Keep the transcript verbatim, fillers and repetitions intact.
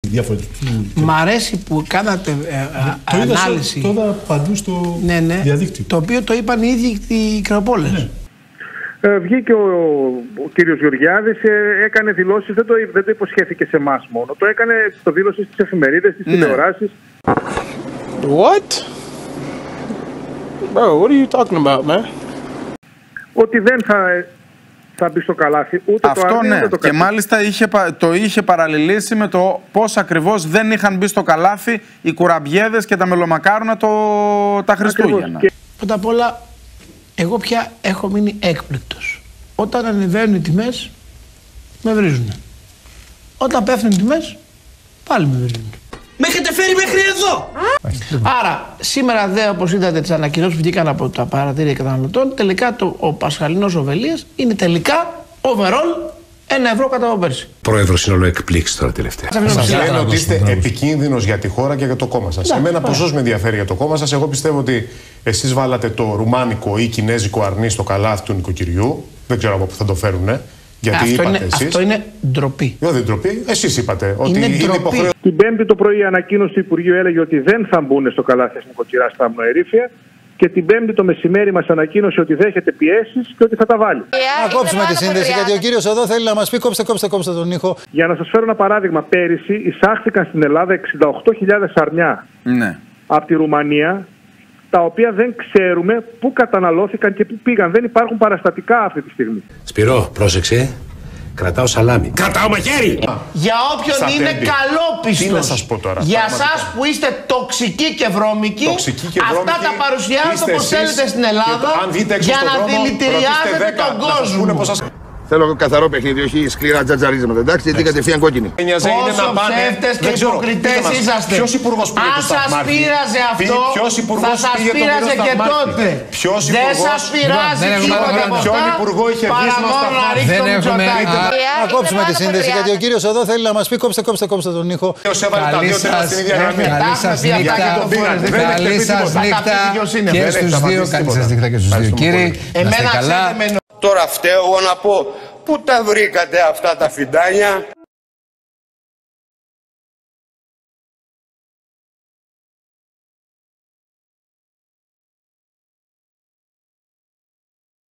διαφορετική. Μ' αρέσει που κάνατε ε, το ανάλυση. Το είδα παντού στο ναι, ναι, διαδίκτυο. Το οποίο το είπαν οι ίδιοι οι Κρεοπόλες. Ναι. Ε, βγήκε ο, ο κύριος Γεωργιάδης, ε, έκανε δηλώσεις, δεν το, δεν το υποσχέθηκε σε εμάς μόνο. Το έκανε, το δήλωσε στις εφημερίδες, στις ναι. τηλεοράσεις. What? Bro, what are you talking about, man? Ότι δεν θα, θα μπει στο καλάθι ούτε αυτό, το άρνη, ναι. ούτε το και καθή. μάλιστα είχε, το είχε παραλληλήσει με το πώς ακριβώς δεν είχαν μπει στο καλάθι οι κουραμπιέδες και τα μελομακάρονα το, τα Χριστούγεννα. Και... Πρώτα απ' όλα, εγώ πια έχω μείνει έκπληκτος. Όταν ανεβαίνουν οι τιμές, με βρίζουν. Όταν πέφτουν οι τιμές, πάλι με βρίζουν. Με έχετε φέρει μέχρι εδώ! Άρα, σήμερα δε, όπως είδατε τις ανακοινώσεις που βγήκαν από τα παρατηρία καταναλωτών, τελικά το, ο Πασχαλινός Οβελίας είναι τελικά overall ένα ευρώ κατά από πέρσι. Πρόεδρος είναι όλο εκπλήξει τώρα τελευταία. Σας λένε ότι είστε επικίνδυνος για τη χώρα και για το κόμμα σας. Εμένα ποσός με ενδιαφέρει για το κόμμα σας. Εγώ πιστεύω ότι εσείς βάλατε το ρουμάνικο ή κινέζικο αρνί στο καλάθι του νοικοκυριού. Δεν ξέρω από πού θα το φέρουνε. Γιατί αυτό, είπατε είναι, εσείς. αυτό είναι ντροπή. Δεν είναι ντροπή. Εσείς είπατε ότι είναι, είναι υποχρεωτικό. Την Πέμπτη το πρωί η ανακοίνωση του Υπουργείου έλεγε ότι δεν θα μπουν στο καλάθι της νοικοκυράς στα αμνοερήφια. Και την Πέμπτη το μεσημέρι μας ανακοίνωσε ότι δέχεται πιέσεις και ότι θα τα βάλει. Να κόψουμε τη σύνδεση, γιατί ο κύριος εδώ θέλει να μας πει κόψτε, κόψτε, κόψτε τον ήχο. Για να σας φέρω ένα παράδειγμα, πέρυσι εισάχθηκαν στην Ελλάδα εξήντα οκτώ χιλιάδες αρνιά ναι. από τη Ρουμανία, τα οποία δεν ξέρουμε πού καταναλώθηκαν και πού πήγαν. Δεν υπάρχουν παραστατικά αυτή τη στιγμή. Σπυρό, πρόσεξε. Κρατάω σαλάμι. Κρατάω μαχαίρι! Για όποιον Στα είναι τέμπη. καλόπιστος. Τι να σας πω τώρα. Για εσάς που είστε τοξικοί και βρώμικοι, τοξικοί και βρώμικοι, αυτά τα παρουσιάζετε όπως θέλετε στην Ελλάδα για να δηλητηριάζετε τον κόσμο. Θέλω καθαρό παιχνίδι, όχι σκληρά τζατζαρίσματα. Εντάξει, γιατί κατευθείαν κόκκινη. Πόσο ψεύτες και υποκριτές είσαστε. Ποιος υπουργός πήγε αν το Σταθμάρχη. σας πείραζε αυτό, Ποιος θα σας πείραζε και τότε. Ποιος δεν υπουργός... σας πειράζει τίποτα από Ποιον αυτά, υπουργό είχε βγει παρά στο μόνο να Σταθμάρχη. ρίξει το Μητσοτάκη. Να κόψουμε τη σύνδεση, γιατί ο κύριος εδώ θέλει να μας πει κόψτε, κόψτε, κόψτε τον ήχο. Ποιος έβαλε τα δύο τέλα στην ίδια γραμμή. Καλή σας νύχτα. Καλή σας νύχτα και στους δύο. Καλή σας νύχτα και στους δύο κύριοι. Εμένα ξέρετε με Τώρα φταίω εγώ να πω, πού τα βρήκατε αυτά τα φιντάνια.